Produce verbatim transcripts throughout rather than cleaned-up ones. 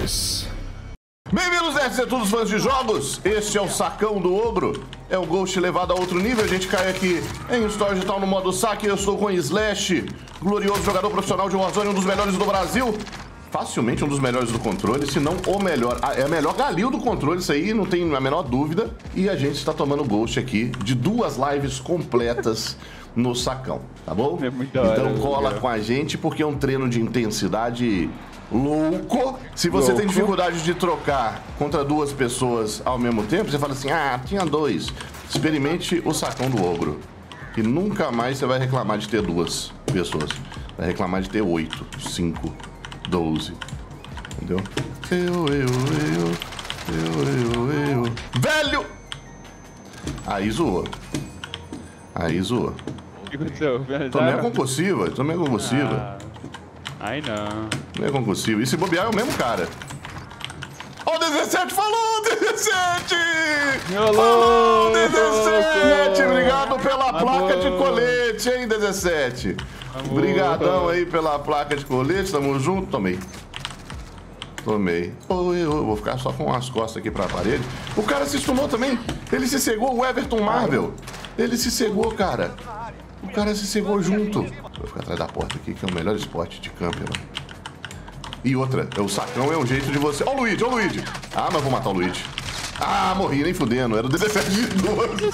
nós. Bem-vindos, nerds e todos os fãs de jogos. Este é o Sacão do Ogro. É o Ghost levado a outro nível. A gente cai aqui em História Digital no modo saque. Eu estou com Slash, glorioso jogador profissional de Warzone, um dos melhores do Brasil. Facilmente um dos melhores do controle, se não o melhor. É a melhor Galil do controle, isso aí não tem a menor dúvida. E a gente está tomando Ghost aqui de duas lives completas no Sacão, tá bom? É muito da hora, então cola legal. com a gente, porque é um treino de intensidade louco. Se você Louco. tem dificuldade de trocar contra duas pessoas ao mesmo tempo, você fala assim, ah, tinha dois. Experimente o Sacão do Ogro. E nunca mais você vai reclamar de ter duas pessoas. Vai reclamar de ter oito, cinco, doze. Entendeu? Eu, eu, eu, eu, eu, eu. Velho! Aí zoou. Aí zoou. O que aconteceu? Tomei a concussiva, tomei a concussiva. Ah, aí não. Não é concussivo. E se bobear é o mesmo cara. Ó, o dezessete falou, dezessete! Falou, dezessete! Obrigado pela Amor. placa de colete, hein, dezessete? Amor. Obrigadão aí pela placa de colete, tamo junto. Tomei. Tomei. Oh, eu, eu vou ficar só com as costas aqui pra parede. O cara se stunou também. Ele se cegou, o Everton Marvel. Ele se cegou, cara. O cara se cegou junto. Vou ficar atrás da porta aqui, que é o melhor esporte de camper. E outra, o Sacão é um jeito de você... Ó o Luigi, ó o Luigi. Ah, mas vou matar o Luigi. Ah, morri, nem fudendo. Era o dezessete de doze.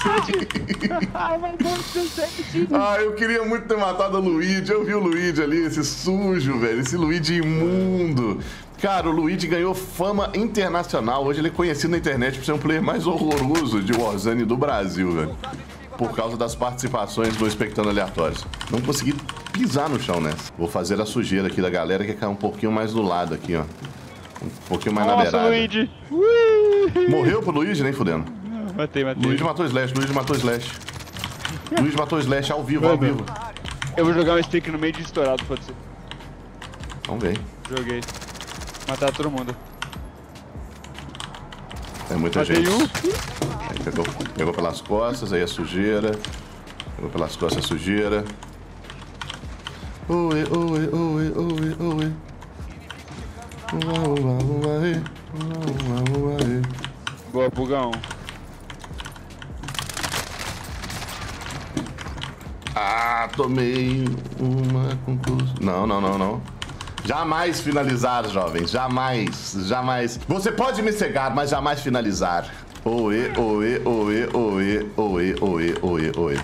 Ah, eu queria muito ter matado o Luigi. Eu vi o Luigi ali, esse sujo, velho. Esse Luigi imundo. Cara, o Luigi ganhou fama internacional. Hoje ele é conhecido na internet por ser um player mais horroroso de Warzone do Brasil, velho. Por causa das participações do Espectando Aleatórios. Não consegui pisar no chão nessa. Vou fazer a sujeira aqui da galera que cai um pouquinho mais do lado aqui, ó. Um pouquinho mais na Nossa, beirada. Luigi! Ui! Morreu pro Luigi, nem fudendo. Matei, matei. Luigi matou o Slash, Luigi matou o Slash. Luigi matou o Slash ao vivo, ao vivo. Eu vou jogar um stick no meio de estourado, pode ser. Vamos ver. Joguei. Matar todo mundo. É muita Matei gente. um. Aí pegou, pegou pelas costas, aí a sujeira. Pegou pelas costas a sujeira. Oi, oi, oi, oi, oi. Boa, Pugão. Ah, tomei uma conclusão. Não, não, não, não. Jamais finalizar, jovens. Jamais, jamais. Você pode me cegar, mas jamais finalizar. Oê, oê, oê, oê, oê, oê, oê, oê.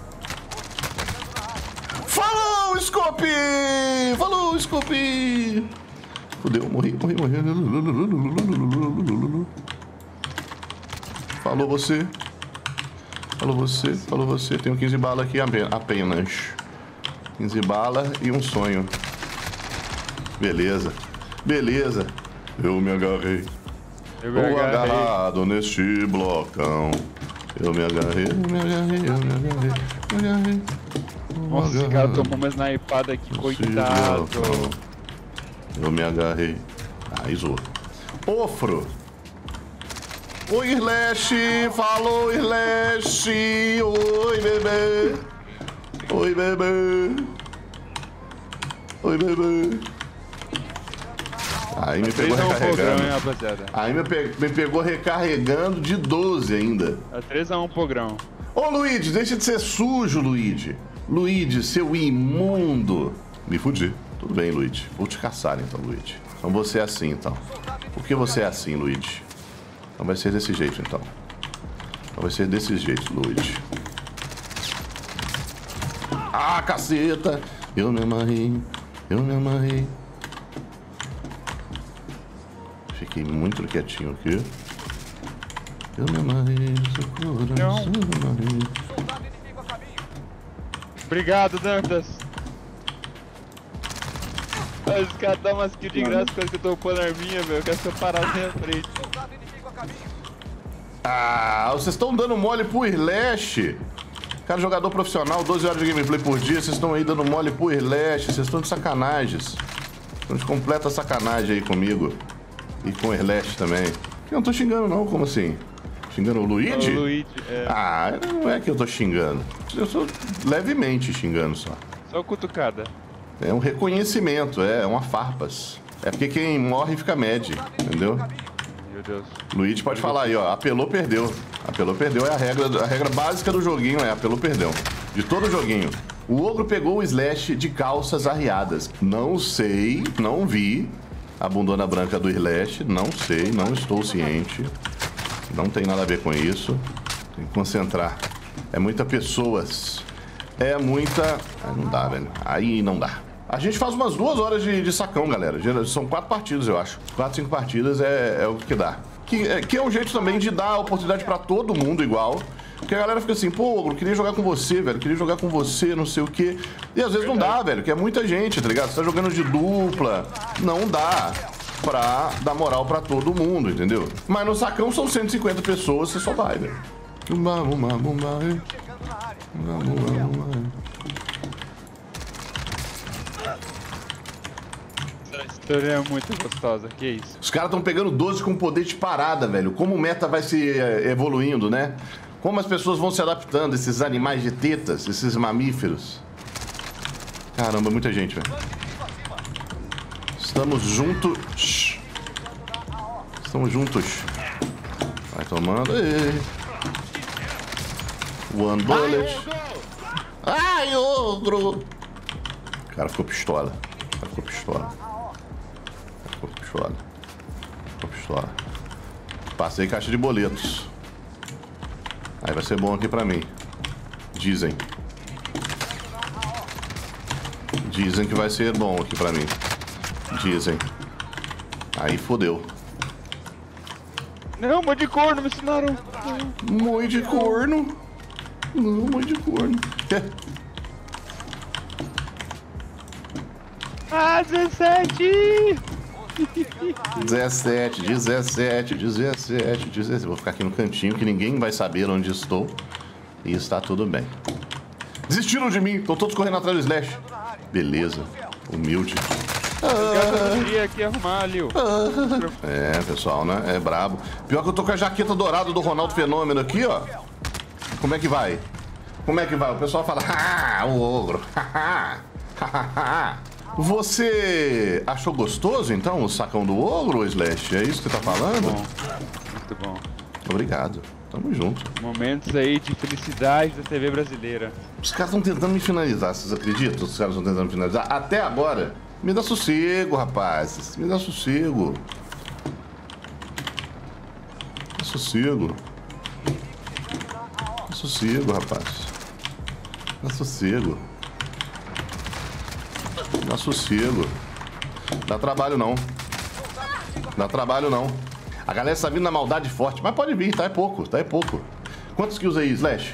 Falou, Scope! Falou, Scope! Fudeu, morri, morri, morri. Falou você. Falou você, falou você. Tenho quinze balas aqui apenas. quinze balas e um sonho. Beleza. Beleza. Eu me agarrei. Eu me Tô agarrei. agarrado neste blocão. Eu me agarrei, eu me agarrei, eu me agarrei, eu me agarrei. Nossa, esse cara tomou uma snipada aqui, coitado. Eu me agarrei. Ah, zoou. Ofro. Oi, Slash. Falou, Slash. Oi, bebê. Oi, bebê. Oi, bebê. Aí me pegou três a um programa, hein, recarregando. rapaziada. Aí me, pe me pegou recarregando de doze ainda. É três a um programa. Ô, Luigi, deixa de ser sujo, Luigi. Luigi, seu imundo. Me fudi. Tudo bem, Luigi. Vou te caçar, então, Luigi. Então você é assim, então. Por que você é assim, Luigi? Então vai ser desse jeito, então. Então vai ser desse jeito, Luigi. Ah, caceta! Eu me amarrei. Eu me amarrei. Fiquei muito quietinho aqui. Eu me amarrei, seu coração, eu me amarrei. Obrigado, Dantas. Os caras dão umas kills de graça quando eu tô upando a arminha, meu. Eu quero que eu parar na minha frente. Ah, vocês estão dando mole pro Slash. Cara, jogador profissional, doze horas de gameplay por dia. Vocês estão aí dando mole pro Slash. Vocês estão de sacanagens. Estão de completa sacanagem aí comigo. E com o Slash também. Eu não tô xingando não, como assim? Xingando o Luigi? O Luigi, é. Ah, não é que eu tô xingando. Eu tô levemente xingando só. Só cutucada. É um reconhecimento, é uma farpas. É porque quem morre fica mad, entendeu? Meu Deus. Luigi pode falar aí, ó. Apelou, perdeu. Apelou, perdeu é a regra, a regra básica do joguinho, é apelou, perdeu. De todo joguinho. O ogro pegou o Slash de calças arriadas. Não sei, não vi a bundona branca do Slash. Não sei, não estou ciente. Não tem nada a ver com isso. Tem que concentrar. É muita pessoas. É muita... Aí não dá, velho. Aí não dá. A gente faz umas duas horas de, de sacão, galera. São quatro partidas, eu acho. Quatro, cinco partidas é, é o que dá. Que é, que é um jeito também de dar oportunidade pra todo mundo igual. Porque a galera fica assim, pô, eu queria jogar com você, velho. Queria jogar com você, não sei o quê. E às vezes não dá, velho. Que é muita gente, tá ligado? Você tá jogando de dupla. Não dá pra dar moral pra todo mundo, entendeu? Mas no sacão são cento e cinquenta pessoas, você só vai, velho. Uma, uma, uma, uma, uma, uma. Essa história é muito gostosa, que isso? Os caras estão pegando doze com poder de parada, velho. Como o meta vai se evoluindo, né? Como as pessoas vão se adaptando, esses animais de tetas, esses mamíferos. Caramba, muita gente, velho. Estamos juntos. Estamos juntos. Vai tomando. Ei. One bullet. Ai, ogro! O cara ficou pistola. O cara ficou pistola. Ficou pistola. Ficou pistola. Passei caixa de boletos. Aí vai ser bom aqui pra mim. Dizem. Dizem que vai ser bom aqui pra mim. Dizem. Aí fodeu. Não, mãe de corno, me ensinaram. Mãe de corno. Não, mãe de corno. Ah, dezessete! dezessete, dezessete, dezessete, dezessete. Vou ficar aqui no cantinho que ninguém vai saber onde estou. E está tudo bem. Desistiram de mim, estão todos correndo atrás do Slash. Beleza, humilde. Eu queria aqui arrumar ali, ó. É, pessoal, né? É brabo. Pior que eu tô com a jaqueta dourada do Ronaldo Fenômeno aqui, ó. Como é que vai? Como é que vai? O pessoal fala, ah, o ogro. Você achou gostoso, então, o sacão do ogro, Slash? É isso que você tá falando? Muito bom. Muito bom. Obrigado. Tamo junto. Momentos aí de felicidade da T V brasileira. Os caras estão tentando me finalizar, vocês acreditam? Os caras estão tentando me finalizar. Até agora, me dá sossego, rapazes. Me dá sossego. Dá sossego. Dá sossego, rapaz. Dá sossego. Dá sossego. Dá trabalho não. Dá trabalho não. A galera está vindo na maldade forte, mas pode vir, tá? É pouco, tá? É pouco. Quantos kills aí, Slash?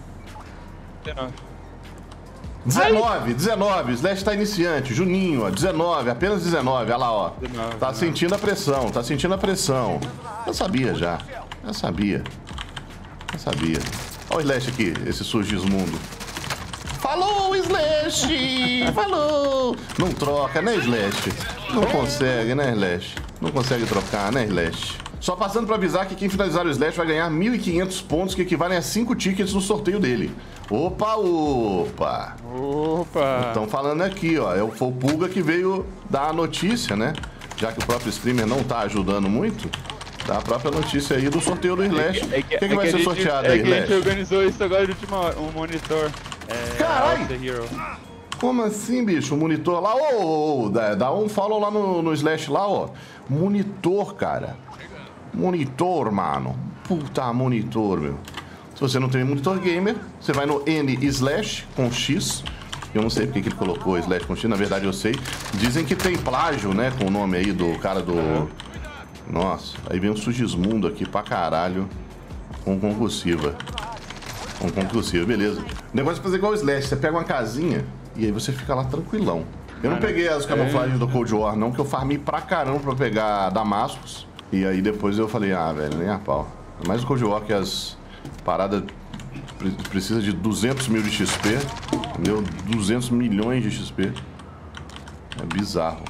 dezenove, dezenove. Slash tá iniciante. Juninho, ó. dezenove, apenas dezenove. Olha lá, ó. Tá sentindo a pressão, tá sentindo a pressão. Eu sabia já. Eu sabia. Eu sabia. Olha o Slash aqui, esse surgismundo. Falou, Slash! Falou! Não troca, né, Slash? Não consegue, né, Slash? Não consegue trocar, né, Slash? Só passando pra avisar que quem finalizar o Slash vai ganhar mil e quinhentos pontos, que equivalem a cinco tickets no sorteio dele. Opa, opa! Opa! Estão falando aqui, ó. É o foi o Pulga que veio dar a notícia, né? Já que o próprio streamer não tá ajudando muito. Dá a própria notícia aí do sorteio do Slash. O é que, que, que é vai que ser gente, sorteado é aí, que Slash? A gente organizou isso agora de última hora, um monitor. É, Caralho! The Hero. Como assim, bicho? O monitor lá, ô, ô, ô, dá, dá um follow lá no, no Slash lá, ó. Monitor, cara. Monitor, mano. Puta, monitor, meu. Se você não tem monitor gamer, você vai no N Slash com X. Eu não sei porque que ele colocou Slash com X, na verdade eu sei. Dizem que tem plágio, né, com o nome aí do cara do... Nossa, aí vem um Sugismundo aqui pra caralho. Com concursiva. Com concursiva, beleza. O negócio é fazer igual o Slash, você pega uma casinha e aí você fica lá tranquilão. Eu não peguei as camuflagens do Cold War não, que eu farmei pra caramba pra pegar Damascus. E aí depois eu falei, ah, velho, nem a pau. Mais o Cold War que as paradas precisa de duzentos mil de X P. Entendeu? duzentos milhões de X P. É bizarro.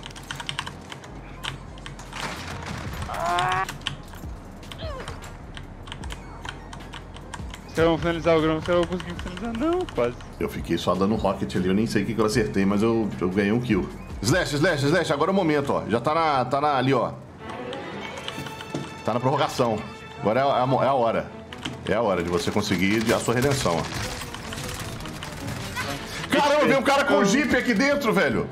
Será vão finalizar o grão? Será que eu consegui finalizar? Não, quase. Eu fiquei só dando rocket ali, eu nem sei o que, que eu acertei, mas eu, eu ganhei um kill. Slash, slash, slash, agora é o momento, ó. Já tá na, tá na ali, ó. Tá na prorrogação. Agora é a, é a hora. É a hora de você conseguir a sua redenção, ó. Caramba, veio um cara com Jeep aqui dentro, velho.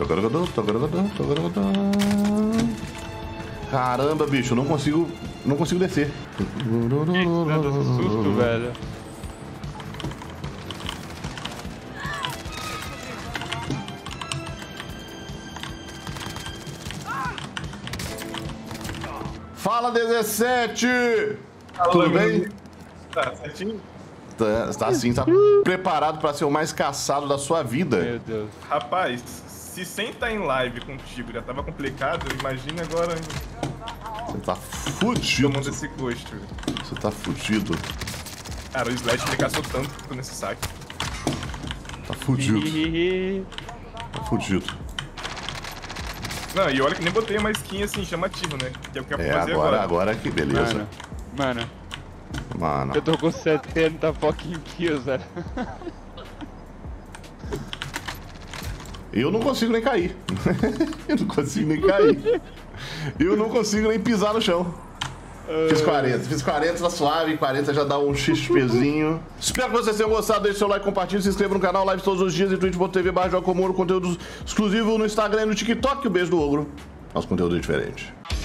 Caramba, bicho, eu não consigo. Não consigo descer. Que susto, velho. Fala, dezessete! Fala, Tudo meu bem? amigo. Tá certinho? Tá, tá assim, tá preparado pra ser o mais caçado da sua vida. Meu Deus. Rapaz, se sem estar em live contigo já tava complicado, imagina agora Você tá fudido. tomando esse gosto. Você tá fudido. Cara, o Slash me caçou tanto nesse saque. Tá fudido. Tá fudido. Não, e olha que nem botei uma skin assim, chamativa, né? Que é o que eu É, vou fazer agora, agora. agora que beleza. Mano, mano, Mano. eu tô com setenta fucking kills, velho. Eu não consigo nem cair. Eu não consigo nem cair. Eu não consigo nem pisar no chão. Fiz quarenta, fiz quarenta, tá suave, quarenta já dá um XPzinho. Espero que vocês tenham gostado, deixe seu like, compartilhe, se inscreva no canal, live todos os dias em twitch ponto tv barra joga comum, conteúdo exclusivo no Instagram e no TikTok. Um beijo do Ogro, nosso conteúdo é diferente.